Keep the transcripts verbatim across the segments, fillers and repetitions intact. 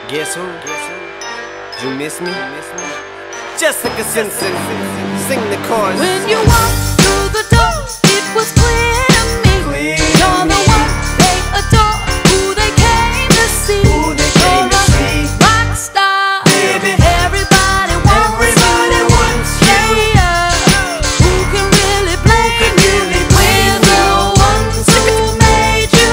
Guess who? You miss me? Jessica Simpson, sing the chorus. When you walked through the door, it was clear to me. Clear You're the one they adore, who they came to see. Who they came You're to a see. rock star, Baby. Everybody wants Everybody you. wants you. Yeah, yeah. Who can really blame you? really We're the ones who made you.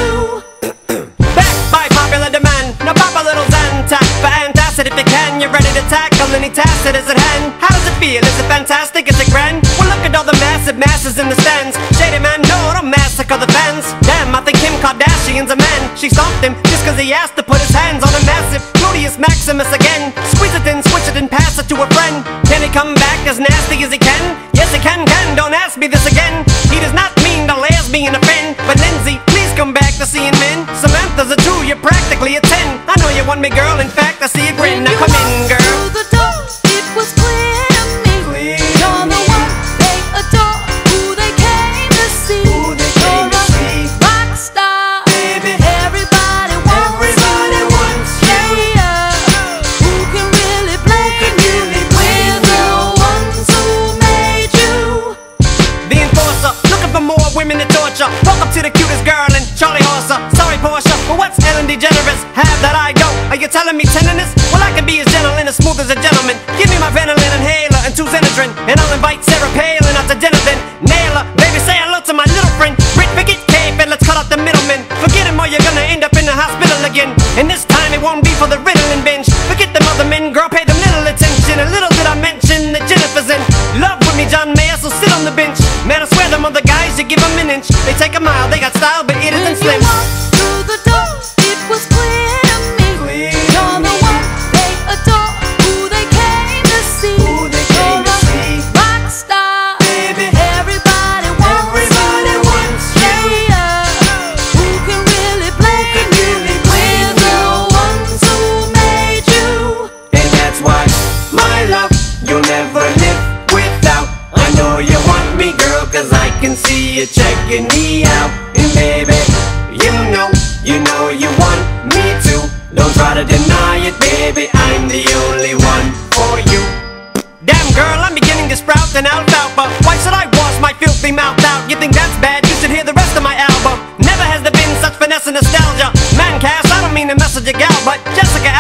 Back by popular demand, now pop a little Zantac for antacid if you can. You're ready to tackle any task that is at hand. How does it feel? Is it fantastic? Is it grand? Well, look at all the massive masses in the stands. Shady man, no, don't massacre the fans. Damn, I think Kim Kardashian's a man. She stomped him just cause he asked to put his hands on a massive Gluteus Maximus again. Squeeze it in, switch it and pass it to a friend. Can he come back as nasty as he can? Yes, he can, can, don't ask me this again. He does not mean to lesbian a friend. But Lindsay, please come back to seeing men. Samantha's a two, you're practically a ten. I know you want me, girl, in fact, I see a grin. Now come in, girl. Through the door, it was clear to me. Clear. You're the one they adore, who they came to see. Who they came to You're see. a rock star, Baby. Everybody wants Everybody you. wants you. Yeah, yeah. Who can really blame you? really blame We're the ones who made you. The enforcer, looking for more women to torture. Walk up to the cutest girl and Charlie Horser. Sorry, Portia, but what's Ellen DeGeneres? Have that I go. Are you telling me tenderness? Well, I can be as gentle and as smooth as a gentleman. Give me my Ventolin inhaler and two Xenadrin, and I'll invite Sarah Palin out to dinner then. Nail her, baby, say hello to my little friend. Brit, forget Cape and let's cut out the middlemen. Forget him or you're gonna end up in the hospital again. And this time it won't be for the Ritalin binge. Forget them other men, girl, pay them little attention. And little did I mention that Jennifer's in love with me, John Mayer, so sit on the bench. Man, I swear them other guys, you give them an inch. They take a mile, they got style, but it When isn't you slim. walked through the door, it was clear to me. Clear. You're the one they adore, who they came to see. Who they came to You're a see. rock star, Baby. Everybody wants Everybody you. wants you. Yeah, yeah. Who can really blame you? really We're the ones who made you. And that's why, my love, you'll never live without. I know you want me, girl, cause I can see you checking me out. And baby, you know, you know you want me too. Don't try to deny it, baby, I'm the only one for you. Damn girl, I'm beginning to sprout an alfalfa. Why should I wash my filthy mouth out? You think that's bad? You should hear the rest of my album. Never has there been such finesse and nostalgia. Man, Cass, I don't mean to message a gal, but Jessica